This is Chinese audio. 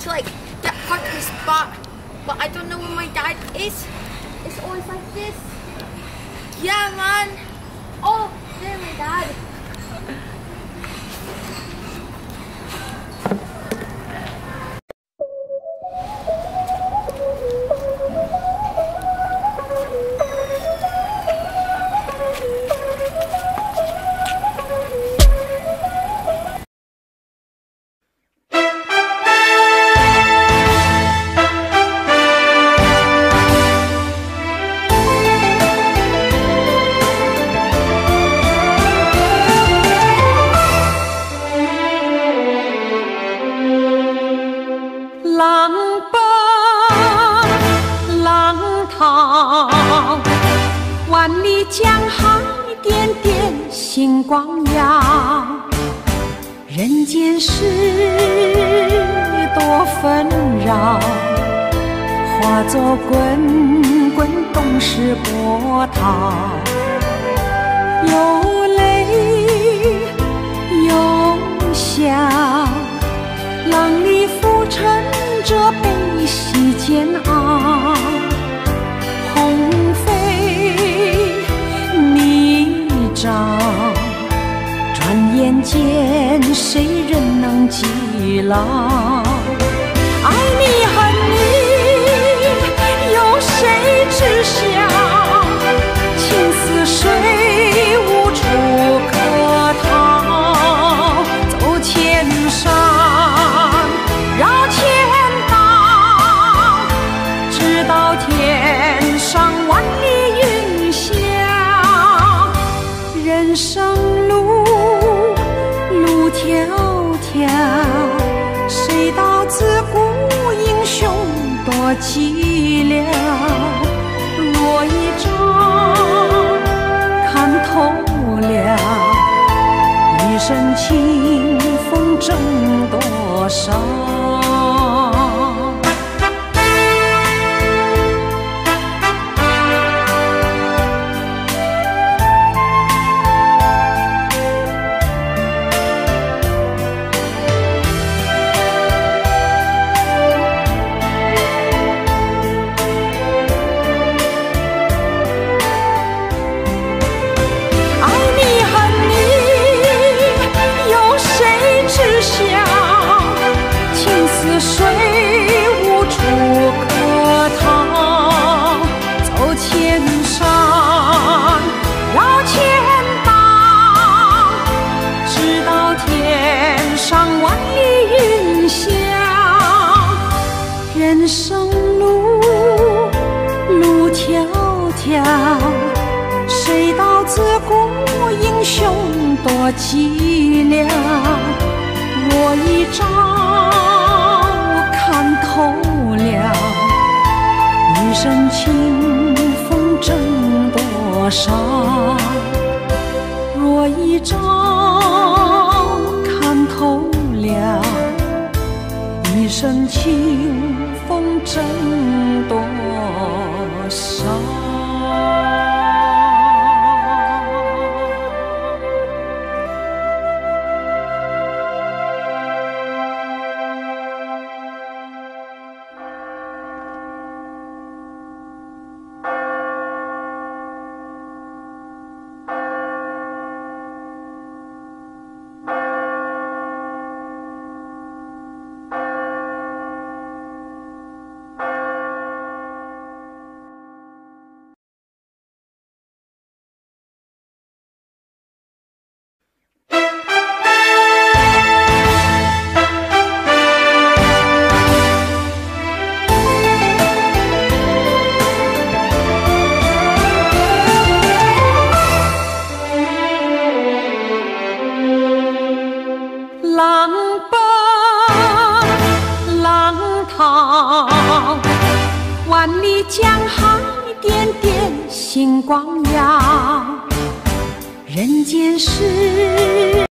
to like get part of the spot, but I don't know where my dad is. It's always like this. Yeah, man. Oh, there's my dad. 浪奔浪淘，万里江海点点星光耀。人间事多纷扰，化作滚滚东逝波涛。有泪有笑，浪里浮沉着悲喜煎熬，鸿飞泥沼，转眼间谁人能记牢？爱你恨你，有谁知晓？情似水，无处可逃。走千山，绕千道，直到天上万里云霄。人生路，路迢迢，谁道自古英雄多寂寥？若一朝看透了，一身清风挣多少？水无处可逃，走千山，绕千道，直到天上万里云霄。人生路，路迢迢，谁道自古英雄多寂寥？若一朝看透了，一身清风挣多少？若一朝看透了，一身清风挣多少？浪奔浪淘，万里江海点点星光耀。人间事